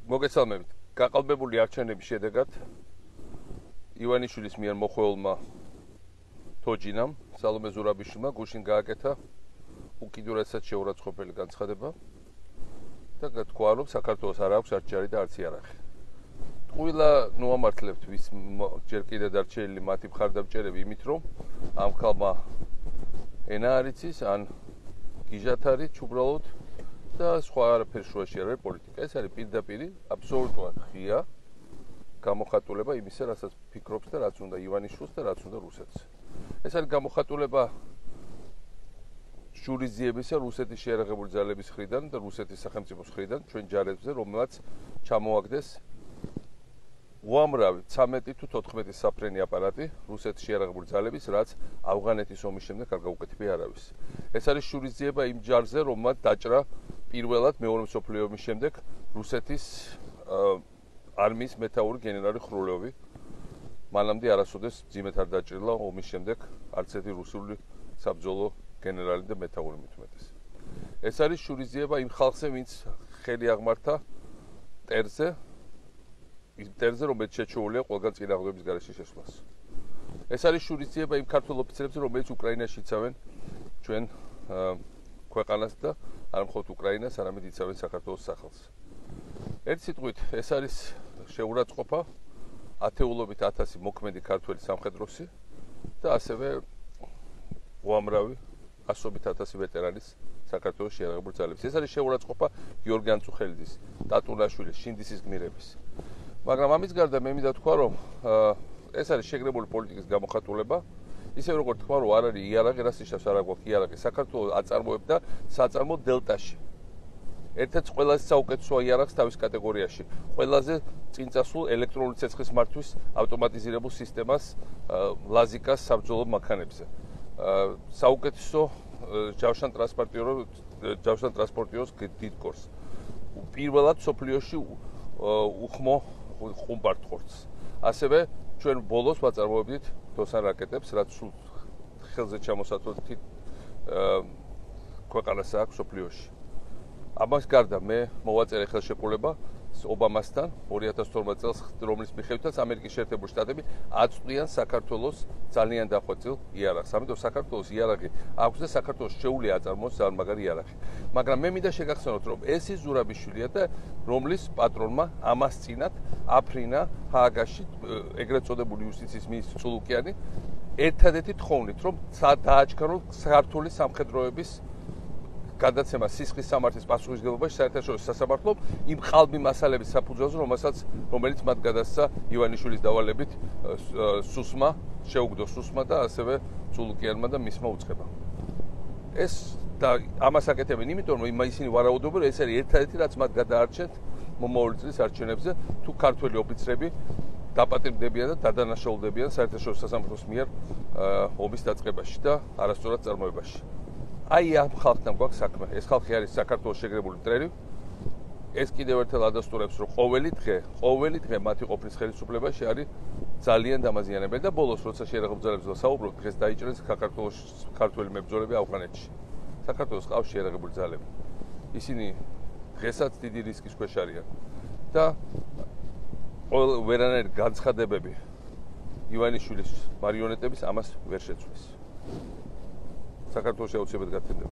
მოგესალმებით. გაყალბებული არჩევნების შედეგად ივანიშვილის მიერ მოხველმა თოჯინამ სალომე ზურაბიშვილმა გუშინ გააკეთა უკიდურესად შეურაცხყოფელი განცხადება და თქვა, რომ საქართველოს არ აქვს არც ჯარი და არც იარაღი. ტყუილა ნუამართლებთ ვის ჯერ კიდევ დარჩენილი მათი მხარდამჭერები იმით, რომ ამ ხალხმა ენა არ იცის, ან გიჟათ არის უბრალოდ და სხვა არაფერი შუაში არ არის პოლიტიკა. ეს არის პირდაპირი აბსოლუტურად ღია გამოხატულება იმისა, რასაც ფიქრობს და რაც უნდა ივანიშვილს და რაც უნდა რუსეთს. ეს არის გამოხატულება შურიზიებისა რუსეთის შეიარაღებული ძალების მხრიდან და რუსეთის სახელმწიფოს მხრიდან ჩვენ ჯარებზე, რომელსაც ჩამოაგდეს უამრავი 13 თუ 14 საფრენი აპარატი რუსეთის შეიარაღებული ძალების, რაც ავღანეთის ომის შემდეგ არ გაუკეთებია არავის. ეს არის შურიზიება იმ ჯარზე, რომელმაც დაჭრა პირველად მეორე მსოფლიო ომის შემდეგ რუსეთის არმიის მეთაური გენერალი ხრულოვი. მანამდე არასოდეს ძიმეთ არ დაჭრილა ომის შემდეგ არც ერთი რუსული საბრძოლო გენერალი და მეთაური მithumetes. ეს არის შურიზიება იმ ხალხზე, ვინც ხელი აღმართა ტერზე, რომელიც შეჩოულია ყველგან წინააღმდეგობის გარეშე შესვლას. ეს არის შურიზიება იმ ქართველ ოფიცრებზე, რომელიც უკრაინაში იცავენ ჩვენ ქვეყანას და არ მხოლოდ უკრაინას, არამედ იცავენ საქართველოს სახელს. ერთ სიტყვით, ეს არის შეურაცხყოფა ათეულობით 1000 მოქმედი ქართველი სამხედროსი და ასევე უამრავი ასობით 1000 ვეტერანის საქართველოს შეიარაღებული ძალების. ეს არის შეურაცხყოფა გიორგი ანწუხელიძის, ტატუნაშვილის, შინდისის გმირების. მაგრამ ამის გარდა მე მინდა თქვა, რომ ეს არის შეგრებული პოლიტიკის გამოხატულება. ისე როგორც თქვა, რომ არ არის იარაღი, რას ნიშნავს არ აქვს იარაღი. საქართველოს აწარმოებდა საწარმო დელტაში. ერთ-ერთ ყველაზე საუკეთესო იარაღს თავის კატეგორიაში. ყველაზე წინწასულ ელექტრონული ცეცხლის მართვის ავტომატიზირებულ სისტემას ლაზიკას საბრძოლო მანქანებზე. საუკეთესო ჯავშან ტრანსპორტიოროს დიდკორს. პირველად სოფლიოში უხმო ხუმბარტყორცს. ასევე ჩვენ ბოლოს ვაწარმოებდით დოსან რაკეტებს, რაც სულ ხელზე ჩამოსათვლითი ქვეყანას აქვს სოფლიოში. ამას გარდა მე მოვაწერე ხელშეკრულება ობამასთან 2012 წელს, რომლის მიხედვითაც ამერიკის შეერთებული შტატები აწვდიან საქართველოს ძალიან დახვეწილ იარაღს. ამიტომ საქართველოს იარაღი აქვს და საქართველოს შეუძლია აწარმოოს ძალმაგარი იარაღი. მაგრამ მე მინდა შეგახსენოთ, რომ ეს ის ზურაბიშვილია და რომლის პატრონმა ამას წინათ აფრინა ჰააგაში ეგრეთ წოდებული იუსტიციის მინისტრი ცულუკიანი ერთადერთი თხოვნით, რომ დააჩქარონ საქართველოს სამხედროების გადაცემა სისხლის სამართლის პასუხისმგებლობაში საერთაშორისო სასამართლომ იმ ყალბი მასალების საფუძველზე, რომელიც მათ გადასცა ივანიშვილის დავალებით სუსმა, შეუგდო სუსმა და ასევე ცულუკიანმა და მისმა უწყებამ. ეს და ამას აკეთებენ იმიტომ, რომ ისინი ვარაუდობენ, რომ ეს არის ერთადერთი, რაც მათ გადაარჩენთ მომავალი წლის არჩევნებზე, თუ ქართველი ოფიცრები დაპატიმრდებიან და დადანაშაულდებიან საერთაშორისო სასამართლოს მიერ ომის დაწყებაში და არასწორად წარმოებაში. აი ამ ხალხთან გვაქვს საქმე. ეს ხალხი არის საქართველოს შეგრებული მტრები. ეს კიდევ ერთხელ ადასტურებს, რომ ყოველი დღე მათი ყოფნის ხელისუფლებაში არის ძალიან დამაზიანებელი და ბოლოს როცა შეიარაღებული ძალებზე საუბრობ, დღეს დაიჭრეს საქართველოს ქართველი მებრძოლები ავღანეთში. საქართველოს ყავს შეიარაღებული ძალები. ისინი დღესაც დიდი რისკის ქვეშ არიან და ვერანაირი განცხადებები ივანიშვილის მარიონეტების ამას ვერ შეცვლის. საქართველოს შეუცებად გათენდება.